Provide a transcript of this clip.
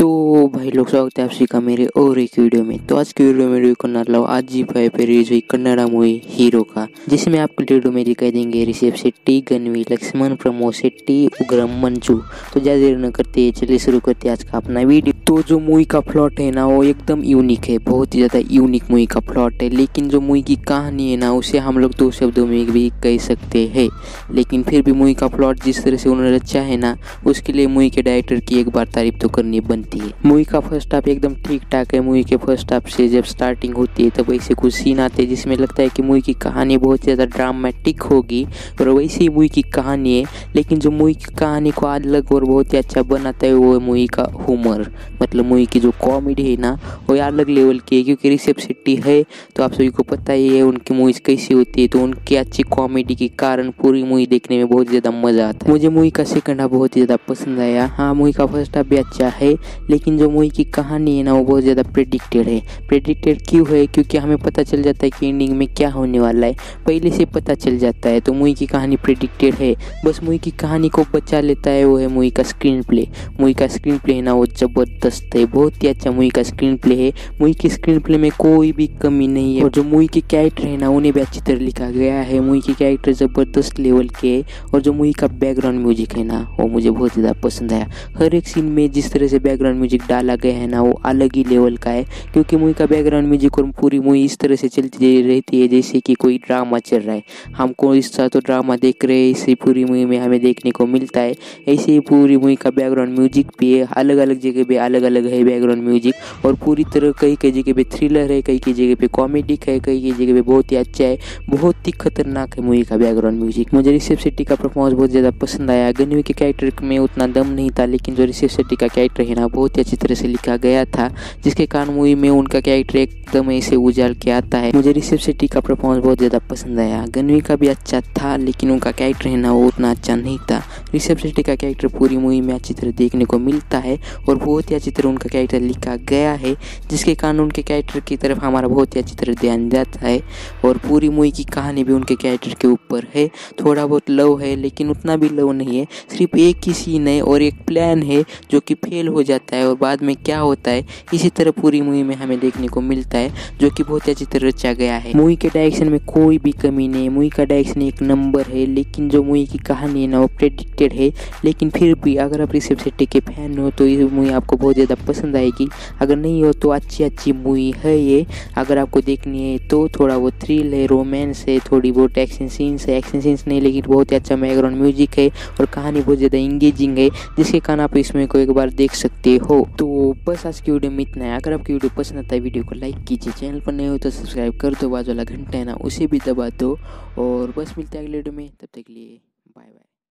तो भाई लोग स्वागत है आप सभी का मेरे और एक वीडियो में। तो आज की वीडियो में रिव्यू करने वाला हूँ आजीबाई पे रिलीज हुई कन्नड़ा मूवी हीरो का, जिसमें आपको वीडियो में दिखाई देंगे ऋषभ शेट्टी, गन्वी, लक्ष्मण, प्रमोद शेट्टी, उग्रम, मंजू। तो ज़्यादा देर न करते चलिए शुरू करते आज का अपना वीडियो। तो जो मूवी का प्लॉट है ना वो एकदम यूनिक है, बहुत ही ज़्यादा यूनिक मूवी का प्लॉट है। लेकिन जो मूवी की कहानी है ना उसे हम लोग 2 शब्दों में भी कह सकते हैं। लेकिन फिर भी मूवी का प्लॉट जिस तरह से उन्होंने रचा है ना उसके लिए मूवी के डायरेक्टर की एक बार तारीफ तो करनी बनती है। मूवी का फर्स्ट हाफ एकदम ठीक ठाक है। मूवी के फर्स्ट हाफ से जब स्टार्टिंग होती है तब ऐसे कुछ सीन आते हैं जिसमें लगता है कि मूवी की कहानी बहुत ज़्यादा ड्रामेटिक होगी और वैसे ही मूवी की कहानी है। लेकिन जो मूवी की कहानी को अलग और बहुत ही अच्छा बनाता है वो है मूवी का ह्यूमर, मतलब मूवी की जो कॉमेडी है ना वो अलग लेवल की है। क्योंकि ऋषभ शेट्टी है तो आप सभी को पता ही है उनकी मूवीज कैसी होती है, तो उनकी अच्छी कॉमेडी के कारण पूरी मूवी देखने में बहुत ज़्यादा मज़ा आता है। मुझे मूवी का सेकंड हाफ बहुत ही ज़्यादा पसंद आया। हाँ, मूवी का फर्स्ट हाफ भी अच्छा है लेकिन जो मूवी की कहानी है ना वो बहुत ज़्यादा प्रेडिक्टेड है। प्रेडिक्टेड क्यों है? क्योंकि हमें पता चल जाता है कि एंडिंग में क्या होने वाला है, पहले से पता चल जाता है। तो मूवी की कहानी प्रेडिक्टेड है, बस मूवी की कहानी को बचा लेता है वो है मूवी का स्क्रीन प्ले। मूवी का स्क्रीन प्ले है ना वो ज़बरदस्त है, बहुत ही अच्छा मूवी का स्क्रीन प्ले है। मूवी की स्क्रीन प्ले में कोई भी कमी नहीं है और जो मूवी के कैरेक्टर है ना उन्हें भी अच्छी तरह लिखा गया है। मूवी के कैरेक्टर ज़बरदस्त लेवल के है और जो मूवी का बैकग्राउंड म्यूजिक है ना वो मुझे बहुत ज़्यादा पसंद आया। हर एक सीन में जिस तरह से बैकग्राउंड म्यूजिक डाला गया है ना वो अलग ही लेवल का है। क्योंकि मूवी का बैकग्राउंड म्यूजिक और पूरी मूवी इस तरह से चलती रहती है जैसे कि कोई ड्रामा चल रहा है। हमको इस तरह तो ड्रामा देख रहे हैं, इसी पूरी मूवी में हमें देखने को मिलता है। ऐसे ही पूरी मूवी का बैकग्राउंड म्यूजिक भी है, अलग अलग जगह पे अलग अलग है बैकग्राउंड म्यूजिक। और पूरी तरह कई कई जगह पे थ्रिलर है, कई कई जगह पे कॉमेडिक है, कई कई जगह पे बहुत ही अच्छा है, बहुत ही खतरनाक है मूवी का बैकग्राउंड म्यूजिक। मुझे ऋषभ शेट्टी का परफॉर्मेंस बहुत ज़्यादा पसंद आया। गन्वी के कैरेक्टर में उतना दम नहीं था लेकिन जो ऋषभ शेट्टी का कैरेक्टर है ना बहुत ही अच्छी तरह से लिखा गया था, जिसके कारण मूवी में उनका कैरेक्टर एकदम ऐसे उजाल के आता है। मुझे ऋषभ शेट्टी का परफॉर्मेंस बहुत ज़्यादा पसंद आया। गन्वी का भी अच्छा था लेकिन उनका कैरेक्टर है ना वो उतना अच्छा नहीं था। ऋषभ शेट्टी का कैरेक्टर पूरी मूवी में अच्छी तरह देखने को मिलता है और बहुत ही अच्छी तरह उनका कैरेक्टर लिखा गया है, जिसके कारण उनके कैरेक्टर की तरफ हमारा बहुत ही अच्छी तरह ध्यान जाता है। और पूरी मूवी की कहानी भी उनके कैरेक्टर के ऊपर है। थोड़ा बहुत लव है लेकिन उतना भी लव नहीं है, सिर्फ एक ही सीन है और एक प्लान है जो कि फेल हो जाता है और बाद में क्या होता है इसी तरह पूरी मूवी में हमें देखने को मिलता है, जो कि बहुत अच्छी तरह रचा गया है। मूवी के डायरेक्शन में कोई भी कमी नहीं है, मूवी का डायरेक्शन एक नंबर है। लेकिन जो मूवी की कहानी है ना वो प्रेडिक्टेड है। लेकिन फिर भी अगर आप ऋषभ शेट्टी के फैन हो तो ये मूवी आपको बहुत ज़्यादा पसंद आएगी। अगर नहीं हो तो अच्छी मूवी है ये। अगर आपको देखनी है तो थोड़ा बहुत थ्रिल है, रोमांस है, थोड़ी बहुत एक्शन सीन्स है, एक्शन सीन्स नहीं लेकिन बहुत ही अच्छा बैकग्राउंड म्यूजिक है और कहानी बहुत ज़्यादा इंगेजिंग है, जिसके कारण आप इसमें को एक बार देख सकते हो। तो बस आज की वीडियो में इतना है। अगर आपकी वीडियो पसंद आता है वीडियो को लाइक कीजिए, चैनल पर नए हो तो सब्सक्राइब कर दो, बाजू वाला घंटा है ना उसे भी दबा दो। और बस मिलते हैं अगले वीडियो में, तब तक के लिए बाय बाय।